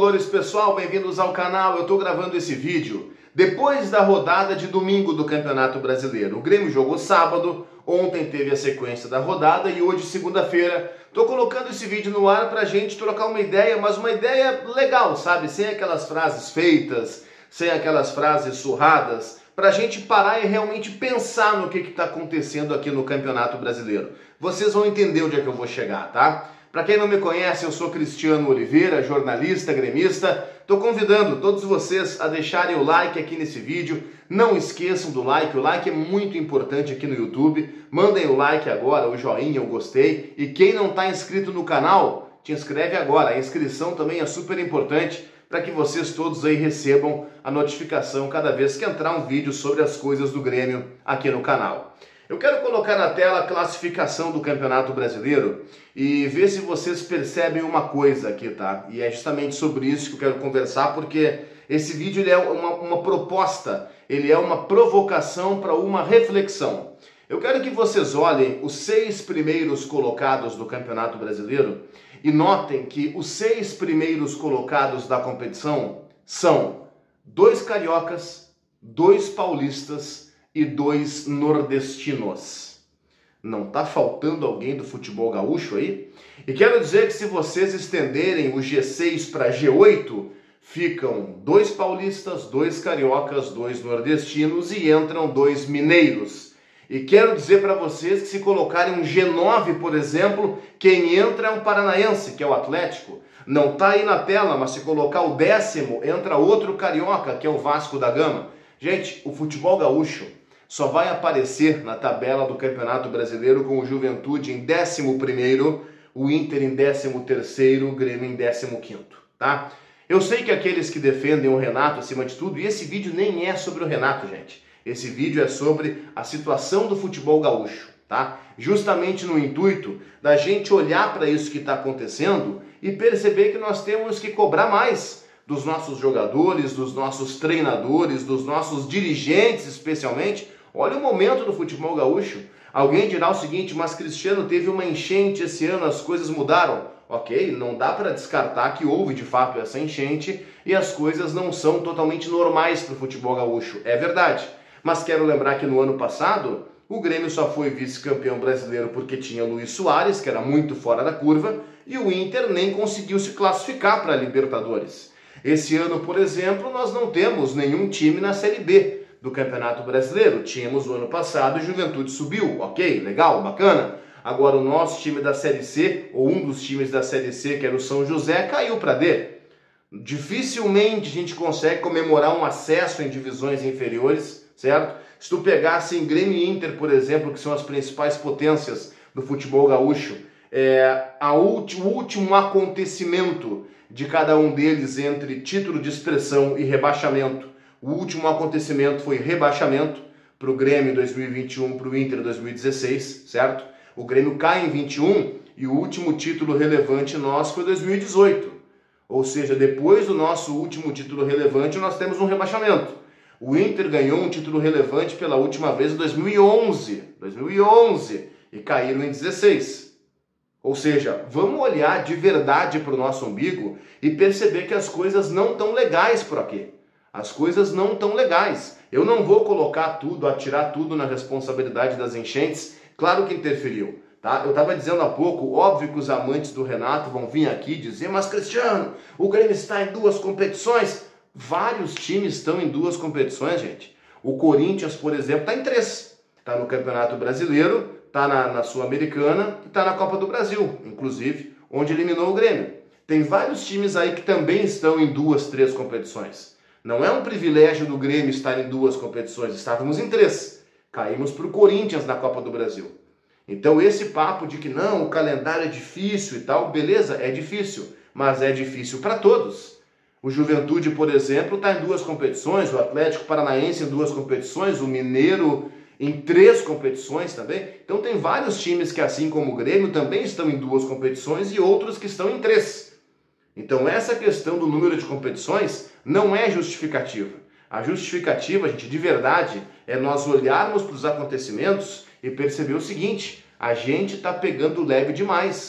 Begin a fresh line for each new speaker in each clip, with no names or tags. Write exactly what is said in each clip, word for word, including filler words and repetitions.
tricolores, pessoal, bem-vindos ao canal. Eu estou gravando esse vídeo depois da rodada de domingo do Campeonato Brasileiro. O Grêmio jogou sábado, ontem teve a sequência da rodada e hoje, segunda-feira, estou colocando esse vídeo no ar para a gente trocar uma ideia, mas uma ideia legal, sabe? Sem aquelas frases feitas, sem aquelas frases surradas, para a gente parar e realmente pensar no que está acontecendo aqui no Campeonato Brasileiro. Vocês vão entender onde é que eu vou chegar, tá? Para quem não me conhece, eu sou Cristiano Oliveira, jornalista, gremista. Estou convidando todos vocês a deixarem o like aqui nesse vídeo. Não esqueçam do like, o like é muito importante aqui no YouTube. Mandem o like agora, o joinha, o gostei. E quem não está inscrito no canal, te inscreve agora. A inscrição também é super importante para que vocês todos aí recebam a notificação cada vez que entrar um vídeo sobre as coisas do Grêmio aqui no canal. Eu quero colocar na tela a classificação do Campeonato Brasileiro e ver se vocês percebem uma coisa aqui, tá? E é justamente sobre isso que eu quero conversar, porque esse vídeo ele é uma, uma proposta, ele é uma provocação para uma reflexão. Eu quero que vocês olhem os seis primeiros colocados do Campeonato Brasileiro e notem que os seis primeiros colocados da competição são dois cariocas, dois paulistas e dois nordestinos. Não tá faltando alguém do futebol gaúcho aí? E quero dizer que se vocês estenderem o G seis para G oito, ficam dois paulistas, dois cariocas, dois nordestinos e entram dois mineiros. E quero dizer para vocês que se colocarem um G nove, por exemplo, quem entra é um paranaense, que é o Atlético. Não tá aí na tela, mas se colocar o décimo, entra outro carioca, que é o Vasco da Gama. Gente, o futebol gaúcho só vai aparecer na tabela do Campeonato Brasileiro com o Juventude em décimo primeiro, o Inter em décimo terceiro, o Grêmio em décimo quinto, tá? Eu sei que aqueles que defendem o Renato acima de tudo, e esse vídeo nem é sobre o Renato, gente. Esse vídeo é sobre a situação do futebol gaúcho, tá? Justamente no intuito da gente olhar para isso que está acontecendo e perceber que nós temos que cobrar mais dos nossos jogadores, dos nossos treinadores, dos nossos dirigentes especialmente. Olha o momento do futebol gaúcho. Alguém dirá o seguinte, mas Cristiano, teve uma enchente esse ano, as coisas mudaram. Ok, não dá para descartar que houve de fato essa enchente e as coisas não são totalmente normais para o futebol gaúcho. É verdade. Mas quero lembrar que no ano passado, o Grêmio só foi vice-campeão brasileiro porque tinha Luis Soares, que era muito fora da curva, e o Inter nem conseguiu se classificar para a Libertadores. Esse ano, por exemplo, nós não temos nenhum time na Série B do Campeonato Brasileiro. Tínhamos o ano passado, o Juventude subiu, ok, legal, bacana. Agora o nosso time da Série C, ou um dos times da Série C, que era o São José, caiu para D. Dificilmente a gente consegue comemorar um acesso em divisões inferiores, certo? Se tu pegasse em Grêmio e Inter, por exemplo, que são as principais potências do futebol gaúcho, é, a ulti, o último acontecimento de cada um deles entre título de expressão e rebaixamento. O último acontecimento foi rebaixamento para o Grêmio em dois mil e vinte e um, para o Inter em dois mil e dezesseis, certo? O Grêmio cai em vinte e um e o último título relevante nosso foi dois mil e dezoito. Ou seja, depois do nosso último título relevante, nós temos um rebaixamento. O Inter ganhou um título relevante pela última vez em dois mil e onze. dois mil e onze e caíram em dezesseis. Ou seja, vamos olhar de verdade para o nosso umbigo e perceber que as coisas não estão legais por aqui. As coisas não estão legais. Eu não vou colocar tudo, atirar tudo na responsabilidade das enchentes. Claro que interferiu, tá? Eu estava dizendo há pouco, óbvio que os amantes do Renato vão vir aqui dizer, mas Cristiano, o Grêmio está em duas competições. Vários times estão em duas competições, gente. O Corinthians, por exemplo, está em três. Está no Campeonato Brasileiro, está na, na Sul-Americana e está na Copa do Brasil, inclusive, onde eliminou o Grêmio. Tem vários times aí que também estão em duas, três competições. Não é um privilégio do Grêmio estar em duas competições, estávamos em três. Caímos para o Corinthians na Copa do Brasil. Então esse papo de que não, o calendário é difícil e tal, beleza, é difícil, mas é difícil para todos. O Juventude, por exemplo, está em duas competições, o Atlético Paranaense em duas competições, o Mineiro em três competições também. Então tem vários times que, assim como o Grêmio, também estão em duas competições e outros que estão em três. Então essa questão do número de competições não é justificativa. A justificativa, gente, de verdade, é nós olharmos para os acontecimentos e perceber o seguinte, a gente está pegando leve demais.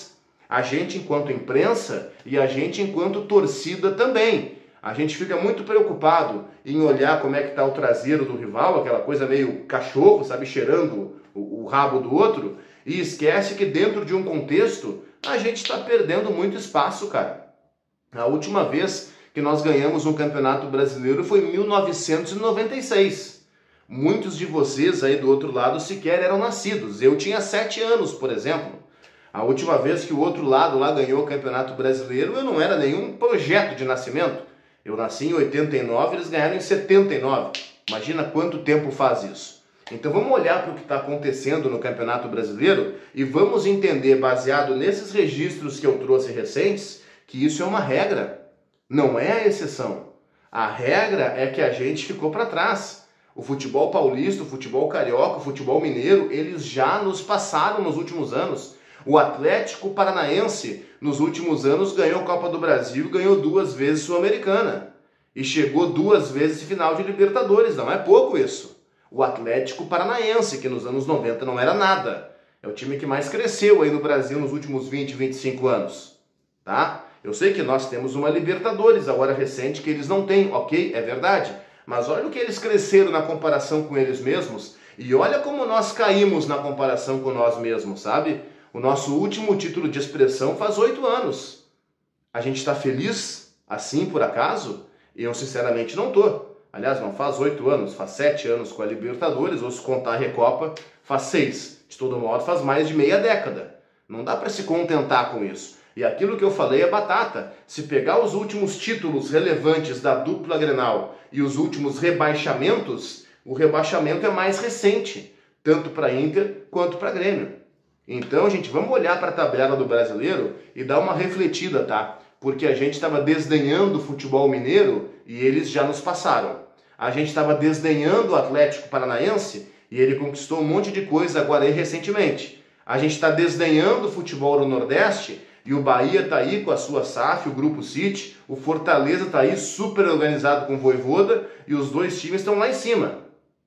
A gente enquanto imprensa e a gente enquanto torcida também. A gente fica muito preocupado em olhar como é que está o traseiro do rival, aquela coisa meio cachorro, sabe, cheirando o, o rabo do outro, e esquece que dentro de um contexto a gente está perdendo muito espaço, cara. A última vez que nós ganhamos um campeonato brasileiro foi em mil novecentos e noventa e seis. Muitos de vocês aí do outro lado sequer eram nascidos. Eu tinha sete anos, por exemplo. A última vez que o outro lado lá ganhou o campeonato brasileiro, eu não era nenhum projeto de nascimento. Eu nasci em oitenta e nove, eles ganharam em setenta e nove. Imagina quanto tempo faz isso. Então vamos olhar para o que está acontecendo no Campeonato Brasileiro e vamos entender, baseado nesses registros que eu trouxe recentes, que isso é uma regra, não é a exceção. A regra é que a gente ficou para trás. O futebol paulista, o futebol carioca, o futebol mineiro, eles já nos passaram nos últimos anos. O Atlético Paranaense, nos últimos anos, ganhou a Copa do Brasil, ganhou duas vezes Sul-Americana. E chegou duas vezes final de Libertadores, não é pouco isso. O Atlético Paranaense, que nos anos noventa não era nada. É o time que mais cresceu aí no Brasil nos últimos vinte, vinte e cinco anos. Tá? Eu sei que nós temos uma Libertadores agora recente que eles não têm, ok? É verdade. Mas olha o que eles cresceram na comparação com eles mesmos e olha como nós caímos na comparação com nós mesmos, sabe? O nosso último título de expressão faz oito anos. A gente está feliz assim, por acaso? Eu, sinceramente, não tô. Aliás, não faz oito anos, faz sete anos com a Libertadores, ou se contar a Recopa, faz seis. De todo modo, faz mais de meia década. Não dá para se contentar com isso. E aquilo que eu falei é batata. Se pegar os últimos títulos relevantes da dupla Grenal e os últimos rebaixamentos, o rebaixamento é mais recente, tanto para Inter quanto para Grêmio. Então, gente, vamos olhar para a tabela do Brasileiro e dar uma refletida, tá? Porque a gente estava desdenhando o futebol mineiro e eles já nos passaram. A gente estava desdenhando o Atlético Paranaense e ele conquistou um monte de coisa agora aí recentemente. A gente está desdenhando o futebol do Nordeste e o Bahia está aí com a sua S A F, o Grupo City, o Fortaleza está aí super organizado com o Vojvoda e os dois times estão lá em cima.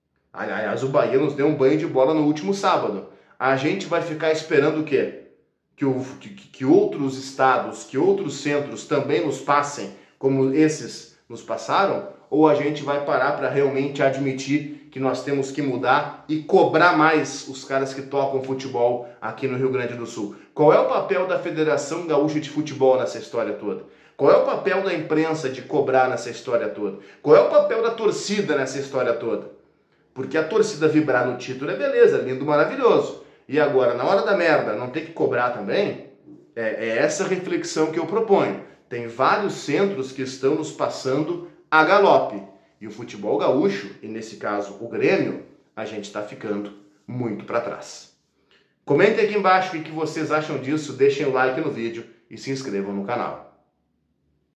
Aliás, o Bahia nos deu um banho de bola no último sábado. A gente vai ficar esperando o quê? Que, o, que, que outros estados, que outros centros também nos passem como esses nos passaram? Ou a gente vai parar para realmente admitir que nós temos que mudar e cobrar mais os caras que tocam futebol aqui no Rio Grande do Sul? Qual é o papel da Federação Gaúcha de Futebol nessa história toda? Qual é o papel da imprensa de cobrar nessa história toda? Qual é o papel da torcida nessa história toda? Porque a torcida vibrar no título é beleza, lindo, maravilhoso. E agora, na hora da merda, não ter que cobrar também? É, é essa reflexão que eu proponho. Tem vários centros que estão nos passando a galope. E o futebol gaúcho, e nesse caso o Grêmio, a gente está ficando muito para trás. Comentem aqui embaixo o que vocês acham disso, deixem o like no vídeo e se inscrevam no canal.